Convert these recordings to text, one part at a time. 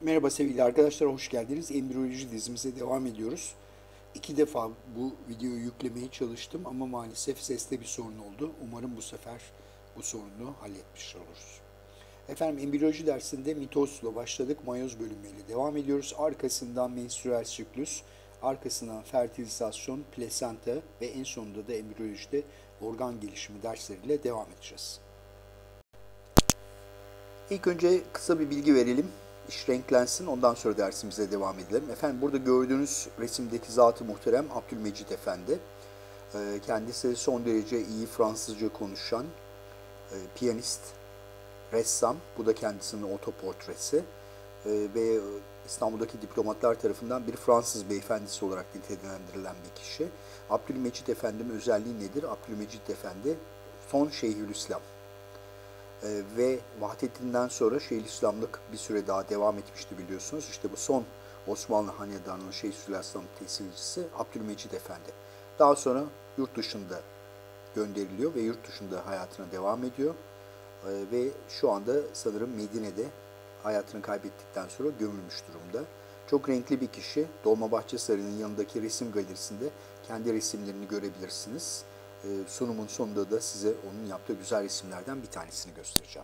Merhaba sevgili arkadaşlar, hoş geldiniz. Embriyoloji dizimize devam ediyoruz. 2 defa bu videoyu yüklemeye çalıştım ama maalesef seste bir sorun oldu. Umarım bu sefer bu sorunu halletmiş oluruz. Efendim embriyoloji dersinde mitozla başladık, mayoz bölünmeyle devam ediyoruz. Arkasından menstrüel siklüs, arkasından fertilizasyon, plasenta ve en sonunda da embriyolojide organ gelişimi dersleriyle devam edeceğiz. İlk önce kısa bir bilgi verelim. İş renklensin, ondan sonra dersimize devam edelim. Efendim burada gördüğünüz resimdeki Zat-ı Muhterem Abdülmecid Efendi. Kendisi son derece iyi Fransızca konuşan piyanist, ressam. Bu da kendisinin otoportresi. Ve İstanbul'daki diplomatlar tarafından bir Fransız beyefendisi olarak nitelendirilen bir kişi. Abdülmecid Efendi'nin özelliği nedir? Abdülmecid Efendi son Şeyhülislam. Ve Vahdettin'den sonra Şeyhülislamlık bir süre daha devam etmişti biliyorsunuz. İşte bu son Osmanlı Hanedanı'nın Şeyhülislam temsilcisi Abdülmecid Efendi. Daha sonra yurt dışında gönderiliyor ve yurt dışında hayatına devam ediyor. Ve şu anda sanırım Medine'de hayatını kaybettikten sonra gömülmüş durumda. Çok renkli bir kişi. Dolmabahçe Sarayı'nın yanındaki resim galerisinde kendi resimlerini görebilirsiniz. Sunumun sonunda da size onun yaptığı güzel resimlerden bir tanesini göstereceğim.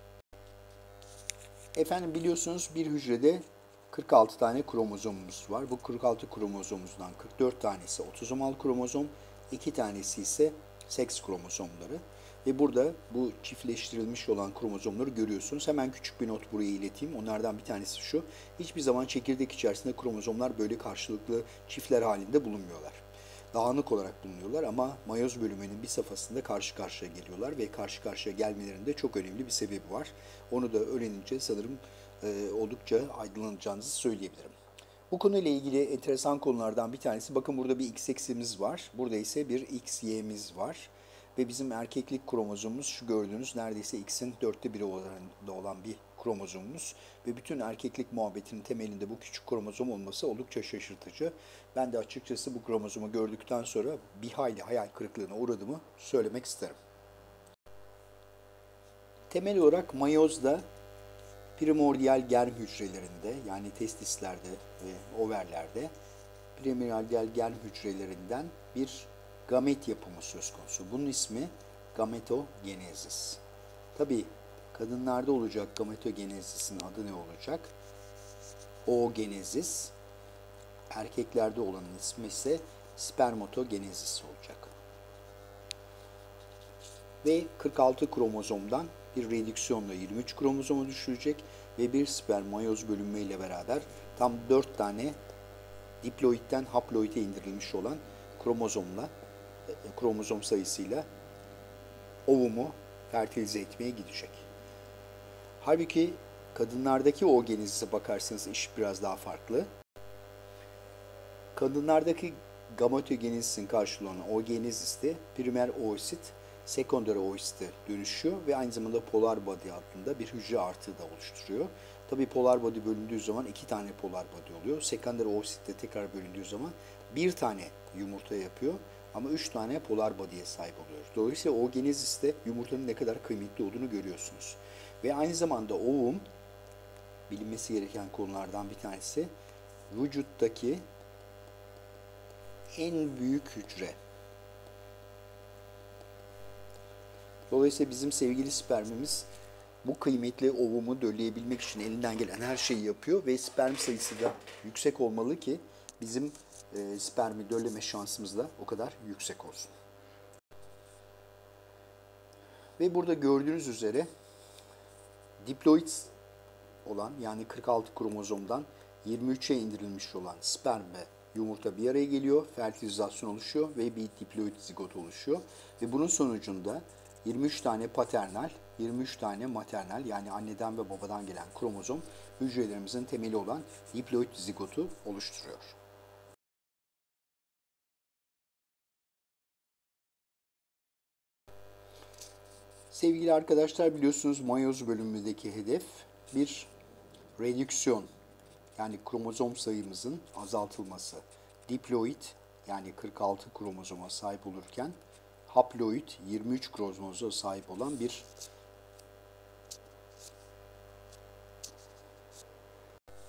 Efendim biliyorsunuz bir hücrede 46 tane kromozomumuz var. Bu 46 kromozomumuzdan 44 tanesi otozomal kromozom, 2 tanesi ise seks kromozomları. Ve burada bu çiftleştirilmiş olan kromozomları görüyorsunuz. Hemen küçük bir not buraya ileteyim. Onlardan bir tanesi şu. Hiçbir zaman çekirdek içerisinde kromozomlar böyle karşılıklı çiftler halinde bulunmuyorlar. Dağınık olarak bulunuyorlar ama mayoz bölümünün bir safhasında karşı karşıya geliyorlar ve karşı karşıya gelmelerinde çok önemli bir sebebi var. Onu da öğrenince sanırım oldukça aydınlanacağınızı söyleyebilirim. Bu konuyla ilgili enteresan konulardan bir tanesi, bakın burada bir XX var, burada ise bir XY'miz var. Ve bizim erkeklik kromozomumuz şu gördüğünüz neredeyse X'in 1/4 oranında olan bir kromozomumuz. Ve bütün erkeklik muhabbetinin temelinde bu küçük kromozom olması oldukça şaşırtıcı. Ben de açıkçası bu kromozomu gördükten sonra bir hayli hayal kırıklığına uğradığımı söylemek isterim. Temel olarak mayozda primordial germ hücrelerinde yani testislerde ve overlerde primordial germ hücrelerinden bir gamet yapımı söz konusu. Bunun ismi gametogenezis. Tabii kadınlarda olacak gametogenezisin adı ne olacak? Oogenezis. Erkeklerde olanın ismi ise spermatogenezis olacak. Ve 46 kromozomdan bir redüksiyonla 23 kromozoma düşürecek ve bir sperm mayoz bölünme ile beraber tam 4 tane diploidten haploide indirilmiş olan kromozom sayısıyla ovumu fertilize etmeye gidecek. Halbuki kadınlardaki oogenezise bakarsanız iş biraz daha farklı. Kadınlardaki gametogenezisin karşılığı olan oogeneziste primer oosit sekonder oosite dönüşüyor ve aynı zamanda polar body adında bir hücre artığı da oluşturuyor. Tabii polar body bölündüğü zaman 2 tane polar body oluyor. Sekonder oosit de tekrar bölündüğü zaman 1 tane yumurta yapıyor ama 3 tane polar body'ye sahip oluyor. Dolayısıyla oogeneziste yumurtanın ne kadar kıymetli olduğunu görüyorsunuz. Ve aynı zamanda ovum bilinmesi gereken konulardan bir tanesi vücuttaki en büyük hücre. Dolayısıyla bizim sevgili spermimiz bu kıymetli ovumu dölleyebilmek için elinden gelen her şeyi yapıyor ve sperm sayısı da yüksek olmalı ki bizim spermi dölleme şansımız da o kadar yüksek olsun. Ve burada gördüğünüz üzere diploid olan yani 46 kromozomdan 23'e indirilmiş olan sperm ve yumurta bir araya geliyor, fertilizasyon oluşuyor ve bir diploid zigot oluşuyor. Ve bunun sonucunda 23 tane paternal, 23 tane maternal yani anneden ve babadan gelen kromozom hücrelerimizin temeli olan diploid zigotu oluşturuyor. Sevgili arkadaşlar biliyorsunuz mayoz bölümündeki hedef bir redüksiyon yani kromozom sayımızın azaltılması. Diploid yani 46 kromozoma sahip olurken haploid 23 kromozoma sahip olan bir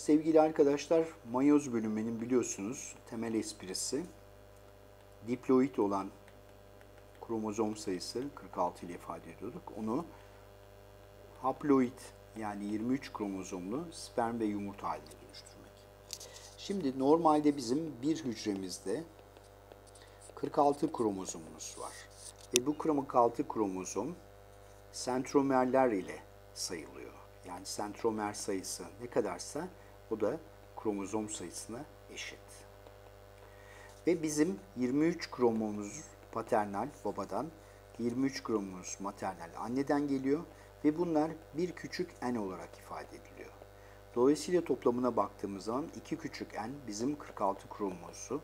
Sevgili arkadaşlar, mayoz bölünmenin biliyorsunuz temel esprisi diploid olan kromozom sayısı 46 ile ifade ediyorduk. Onu haploid yani 23 kromozomlu sperm ve yumurta haline dönüştürmek. Şimdi normalde bizim bir hücremizde 46 kromozomumuz var. Ve bu 46 kromozom sentromerler ile sayılıyor. Yani sentromer sayısı ne kadarsa o da kromozom sayısına eşit. Ve bizim 23 kromomuz paternal babadan, 23 kromomuz maternal anneden geliyor ve bunlar bir küçük n olarak ifade ediliyor. Dolayısıyla toplamına baktığımız zaman 2 küçük n bizim 46 kromozomu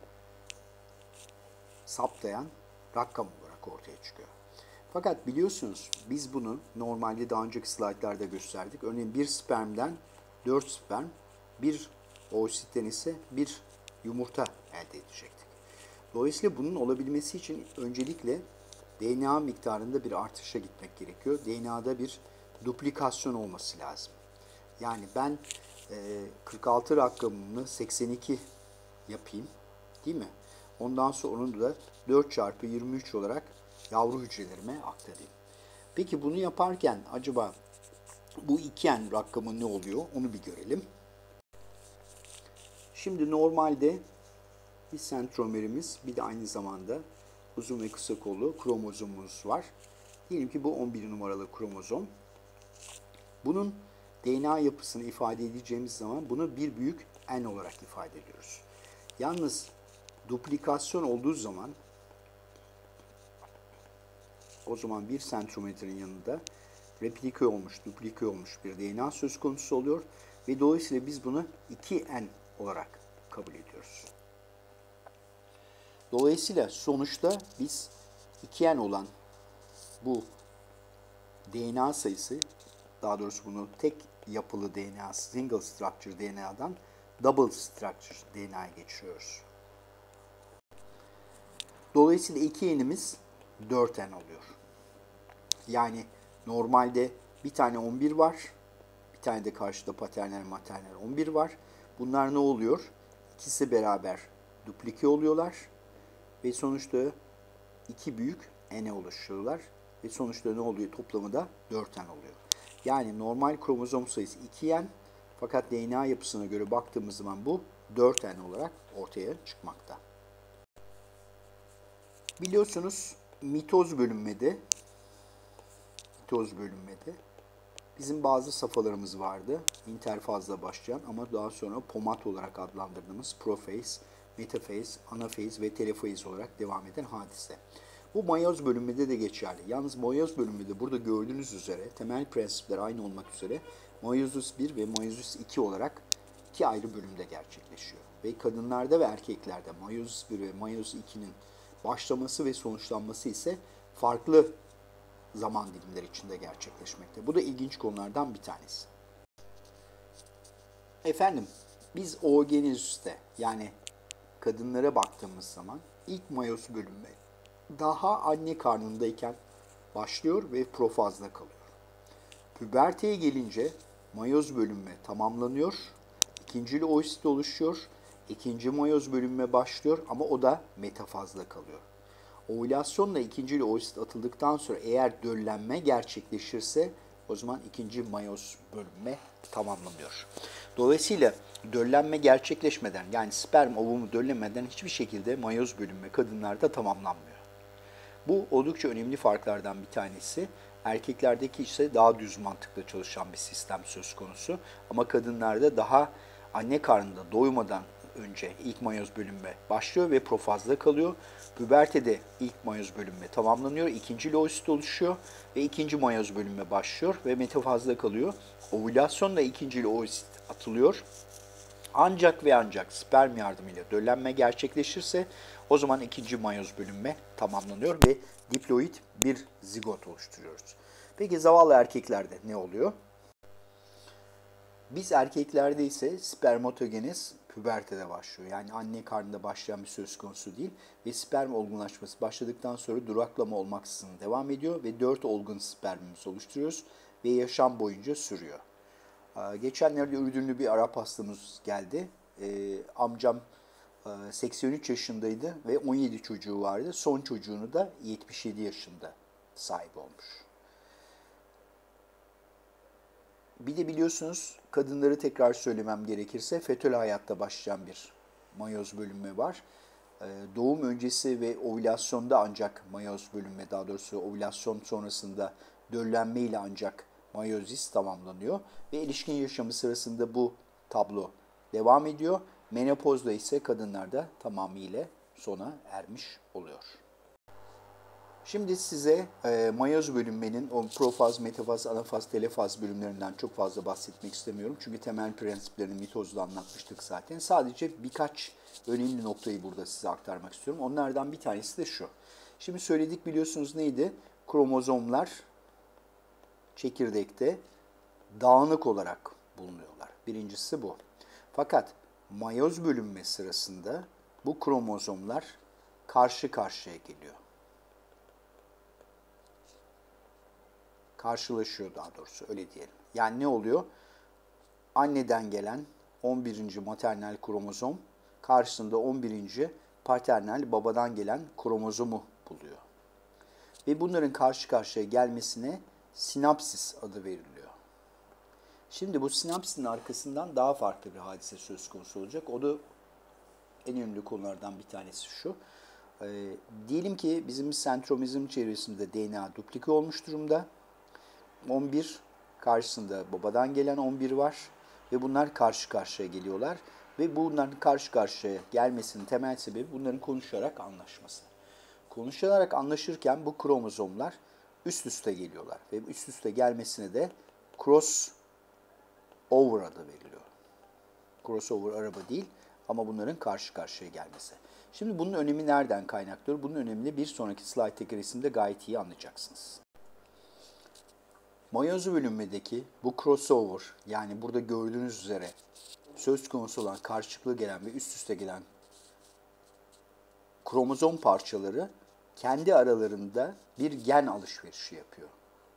saptayan rakam olarak ortaya çıkıyor. Fakat biliyorsunuz biz bunu normalde daha önceki slaytlarda gösterdik. Örneğin bir spermden 4 sperm, bir oositten ise bir yumurta elde edecektik. Dolayısıyla bunun olabilmesi için öncelikle DNA miktarında bir artışa gitmek gerekiyor. DNA'da bir duplikasyon olması lazım. Yani ben 46 rakamını 82 yapayım, değil mi? Ondan sonra onu da 4 çarpı 23 olarak yavru hücrelerime aktarayım. Peki bunu yaparken acaba bu 2n rakamı ne oluyor? Onu bir görelim. Şimdi normalde bir sentromerimiz, bir de aynı zamanda uzun ve kısa kollu kromozomumuz var. Diyelim ki bu 11 numaralı kromozom. Bunun DNA yapısını ifade edeceğimiz zaman bunu bir büyük N olarak ifade ediyoruz. Yalnız duplikasyon olduğu zaman o zaman bir sentrometrenin yanında replike olmuş, duplike olmuş bir DNA söz konusu oluyor ve dolayısıyla biz bunu 2N olarak kabul ediyoruz. Dolayısıyla sonuçta biz 2N olan bu DNA sayısı, daha doğrusu bunu tek yapılı DNA, single structure DNA'dan double structure DNA'ya geçiriyoruz. Dolayısıyla 2N'imiz 4N oluyor. Yani normalde bir tane 11 var, bir tane de karşıda paternal maternal 11 var. Bunlar ne oluyor? İkisi beraber duplike oluyorlar ve sonuçta iki büyük N'e oluşuyorlar ve sonuçta ne oluyor? Toplamı da 4N oluyor. Yani normal kromozom sayısı 2N fakat DNA yapısına göre baktığımız zaman bu 4N olarak ortaya çıkmakta. Biliyorsunuz mitoz bölünmede bizim bazı safhalarımız vardı. İnterfazla başlayan ama daha sonra pomat olarak adlandırdığımız profaz, metafaz, anafaz ve telefaz olarak devam eden hadise. Bu mayoz bölünmede de geçerli. Yalnız mayoz bölünmede burada gördüğünüz üzere temel prensipler aynı olmak üzere mayozis 1 ve mayozis 2 olarak iki ayrı bölümde gerçekleşiyor. Ve kadınlarda ve erkeklerde mayozis 1 ve mayozis 2'nin başlaması ve sonuçlanması ise farklı zaman dilimleri içinde gerçekleşmekte. Bu da ilginç konulardan bir tanesi. Efendim, biz oogenezyste yani kadınlara baktığımız zaman ilk mayoz bölünme daha anne karnındayken başlıyor ve profazda kalıyor. Püberteye gelince mayoz bölünme tamamlanıyor, ikincil oosit oluşuyor, ikinci mayoz bölünme başlıyor ama o da metafazda kalıyor. Ovülasyonla ikinci oosit atıldıktan sonra eğer döllenme gerçekleşirse o zaman ikinci mayoz bölünme tamamlanıyor. Dolayısıyla döllenme gerçekleşmeden yani sperm ovumu döllenmeden hiçbir şekilde mayoz bölünme kadınlarda tamamlanmıyor. Bu oldukça önemli farklardan bir tanesi. Erkeklerdeki ise daha düz mantıkla çalışan bir sistem söz konusu. Ama kadınlarda daha anne karnında doymadan önce ilk mayoz bölünme başlıyor ve profazda kalıyor. Pübertede ilk mayoz bölünme tamamlanıyor, ikinci oosit oluşuyor ve ikinci mayoz bölünme başlıyor ve metafazda kalıyor. Ovülasyonla ikinci oosit atılıyor. Ancak ve ancak sperm yardımıyla döllenme gerçekleşirse o zaman ikinci mayoz bölünme tamamlanıyor ve diploid bir zigot oluşturuyoruz. Peki zavallı erkeklerde ne oluyor? Biz erkeklerde ise spermatogenez pübertede başlıyor. Yani anne karnında başlayan bir söz konusu değil ve sperm olgunlaşması başladıktan sonra duraklama olmaksızın devam ediyor ve 4 olgun spermimiz oluşturuyoruz ve yaşam boyunca sürüyor. Geçenlerde Ürdünlü bir Arap hastamız geldi. Amcam 83 yaşındaydı ve 17 çocuğu vardı. Son çocuğunu da 77 yaşında sahip olmuş. Bir de biliyorsunuz kadınları tekrar söylemem gerekirse fetül hayatta başlayan bir mayoz bölünme var. Doğum öncesi ve ovülasyonda ancak mayoz bölünme, daha doğrusu ovülasyon sonrasında döllenme ile ancak mayozis tamamlanıyor. Ve ilişkin yaşamı sırasında bu tablo devam ediyor. Menopozda ise kadınlarda tamamıyla sona ermiş oluyor. Şimdi size mayoz bölünmenin o profaz, metafaz, anafaz, telefaz bölümlerinden çok fazla bahsetmek istemiyorum. Çünkü temel prensiplerini mitozda anlatmıştık zaten. Sadece birkaç önemli noktayı burada size aktarmak istiyorum. Onlardan bir tanesi de şu. Şimdi söyledik biliyorsunuz neydi? Kromozomlar çekirdekte dağınık olarak bulunuyorlar. Birincisi bu. Fakat mayoz bölünme sırasında bu kromozomlar karşı karşıya geliyor. Karşılaşıyor daha doğrusu öyle diyelim. Yani ne oluyor? Anneden gelen 11. maternal kromozom karşısında 11. paternal babadan gelen kromozomu buluyor. Ve bunların karşı karşıya gelmesine sinapsis adı veriliyor. Şimdi bu sinapsin arkasından daha farklı bir hadise söz konusu olacak. O da en önemli konulardan bir tanesi şu. Diyelim ki bizim sentromizm çevresinde DNA duplike olmuş durumda. 11 karşısında babadan gelen 11 var ve bunlar karşı karşıya geliyorlar. Ve bunların karşı karşıya gelmesinin temel sebebi bunların konuşarak anlaşması. Konuşarak anlaşırken bu kromozomlar üst üste geliyorlar. Ve üst üste gelmesine de crossover adı veriliyor. Crossover araba değil ama bunların karşı karşıya gelmesi. Şimdi bunun önemi nereden kaynaklanıyor? Bunun önemini bir sonraki slayttaki resimde gayet iyi anlayacaksınız. Mayoz bölünmedeki bu crossover, yani burada gördüğünüz üzere söz konusu olan karşılıklı gelen ve üst üste gelen kromozom parçaları kendi aralarında bir gen alışverişi yapıyor.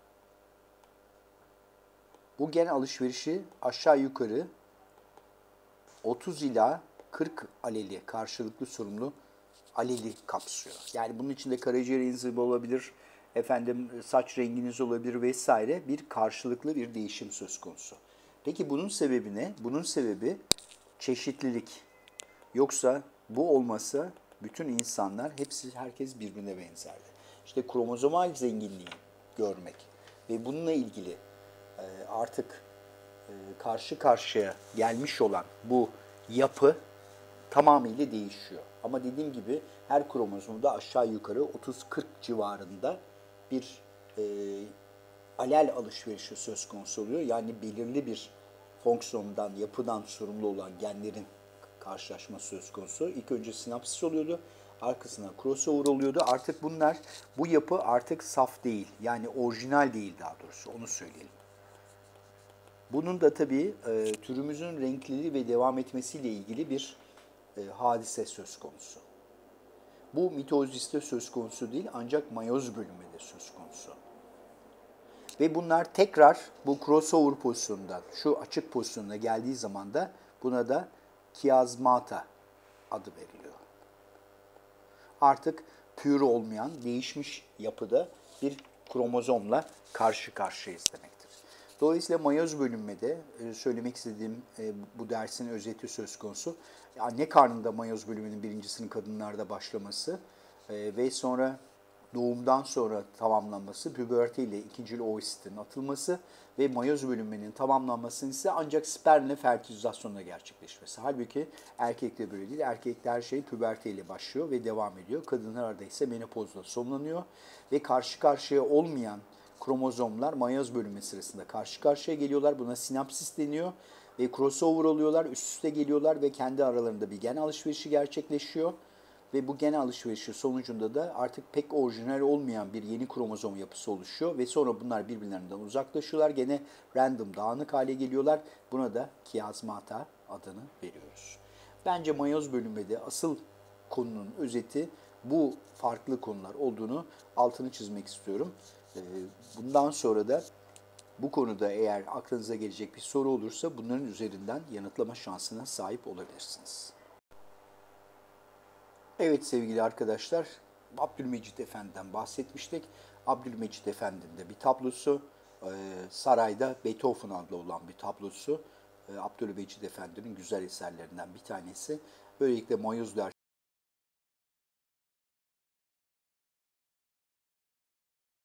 Bu gen alışverişi aşağı yukarı 30 ila 40 aleli, karşılıklı sorumlu aleli kapsıyor. Yani bunun içinde karaciğer enzimi olabilir, saç renginiz olabilir vesaire, bir karşılıklı bir değişim söz konusu. Peki bunun sebebi ne? Bunun sebebi çeşitlilik. Yoksa bu olmasa bütün insanlar, herkes birbirine benzerdi. İşte kromozomal zenginliği görmek ve bununla ilgili artık karşı karşıya gelmiş olan bu yapı tamamıyla değişiyor. Ama dediğim gibi her kromozomda aşağı yukarı 30-40 civarında bir alel alışverişi söz konusu oluyor. Yani belirli bir fonksiyondan, yapıdan sorumlu olan genlerin karşılaşması söz konusu. İlk önce sinapsis oluyordu, arkasına crossover oluyordu. Artık bu yapı artık saf değil, yani orijinal değil daha doğrusu, onu söyleyelim. Bunun da tabii türümüzün renkliliği ve devam etmesiyle ilgili bir hadise söz konusu. Bu mitoziste söz konusu değil ancak mayoz bölünmede söz konusu. Ve bunlar tekrar bu crossover pozisyonundan, şu açık pozisyonuna geldiği zaman da buna da kiazmata adı veriliyor. Artık pür olmayan, değişmiş yapıda bir kromozomla karşı karşıyayız demektir. Dolayısıyla mayoz bölünmede söylemek istediğim bu dersin özeti söz konusu. Anne karnında mayoz bölünmenin birincisinin kadınlarda başlaması ve sonra doğumdan sonra tamamlanması, püberte ile ikincil oositlerin atılması ve mayoz bölünmenin tamamlanmasının ise ancak spermle fertilizasyonla gerçekleşmesi. Halbuki erkekte böyle değil. Erkekte her şey püberte ile başlıyor ve devam ediyor. Kadınlarda ise menopozla sonlanıyor ve karşı karşıya olmayan kromozomlar mayoz bölünme sırasında karşı karşıya geliyorlar. Buna sinapsis deniyor ve crossover oluyorlar, üst üste geliyorlar ve kendi aralarında bir gen alışverişi gerçekleşiyor. Ve bu gen alışverişi sonucunda da artık pek orijinal olmayan bir yeni kromozom yapısı oluşuyor. Ve sonra bunlar birbirlerinden uzaklaşıyorlar. Gene random, dağınık hale geliyorlar. Buna da kiazmata adını veriyoruz. Bence mayoz bölünmede asıl konunun özeti bu farklı konular olduğunu altını çizmek istiyorum. Bundan sonra da Bu konuda eğer aklınıza gelecek bir soru olursa bunların üzerinden yanıtlama şansına sahip olabilirsiniz. Evet sevgili arkadaşlar, Abdülmecit Efendi'den bahsetmiştik. Abdülmecit Efendi'nin de bir tablosu, sarayda Beethoven adlı olan bir tablosu. Abdülmecit Efendi'nin güzel eserlerinden bir tanesi. Böylelikle Mayöz